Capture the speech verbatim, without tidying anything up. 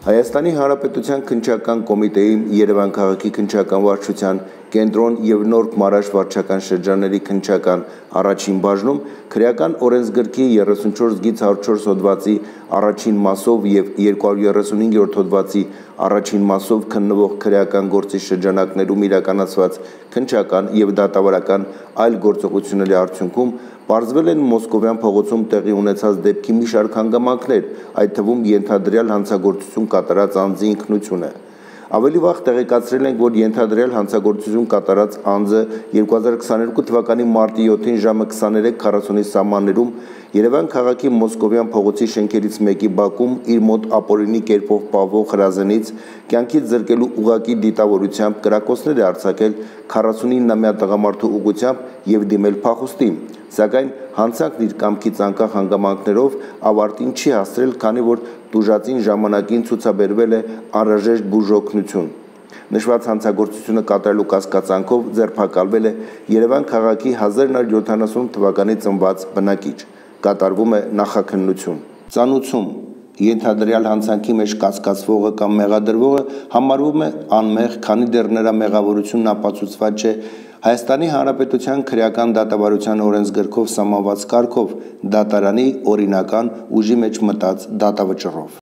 Հայաստանի Հանրապետության քննչական կոմիտեի Երևան քաղաքի քննչական վարչության կենտրոն եւ Նորք Մարաշ վարչական շրջանների քննչական առաջին բաժնում քրեական օրենսգրքի երեսունչորս գիծ հարյուր չորս հոդվածի առաջին մասով եւ երկու հարյուր երեսունհինգ-րդ հոդվածի առաջին մասով քննվող քրեական գործի շրջանակներում իրականացված քննչական եւ դատավարական այլ գործողությունների արդյունքում պարզվել են Մոսկովյան փողոցում տեղի ունեցած դեպքի մի շարք հանգամանքներ, այդ թվում ենթադրյալ հանցագործություն կատարած անձի ինքնությունը։ Ավելի վաղ տեղեկացրել ենք, որ ենթադրյալ հանցագործություն կատարած անձը երկու հազար քսաներկու թվականի մարտի յոթին ժամը քսաներեք քառասունի սահմաններում Երևան քաղաքի Մոսկովյան փողոցի շենքերից մեկի բակում իր մոտ ապօրինի կերպով պահվող հրազենից կյանքից զրկելու ուղղակի դիտավորությամբ կրակոցներ է արձակել քառասունիննամյա տղամարդու ուղղությամբ եւ դիմել փախուստի, սակայն հանցանքն իր կամքից անկախ հանգամանքներով ավարտին չի հասցրել, քանի որ տուժածին ժամանակին ցուցաբերվել է անհրաժեշտ բուժօգնություն։ Նշված հանցագործությունը կատարելու կասկածանքով ձերբակալվել է Երևան քաղաքի հազար նոր յոթանասուն թվականի ծնված բնակիչ։ Կատարվում է նախաքննություն։ Ծանուցում ենթադրյալ հանցանքի մեջ կասկածվողը կամ մեղադրվողը համարվում է անմեղ, քանի դեռ նրա մեղավորությունն ապացուցված չէ Հայաստանի Հանրապետության քրեական դատավարության օրենսգրքով սահմանված կարգով դատարանի օրինական ուժի մեջ մտած դատավճռով։